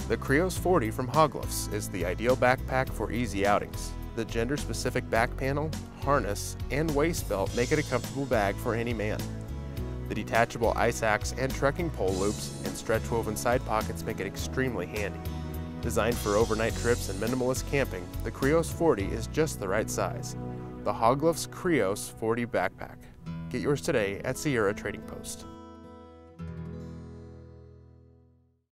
The Krios 40 from Haglofs is the ideal backpack for easy outings. The gender-specific back panel, harness, and waist belt make it a comfortable bag for any man. The detachable ice axe and trekking pole loops and stretch-woven side pockets make it extremely handy. Designed for overnight trips and minimalist camping, the Krios 40 is just the right size. The Haglofs Krios 40 backpack. Get yours today at Sierra Trading Post.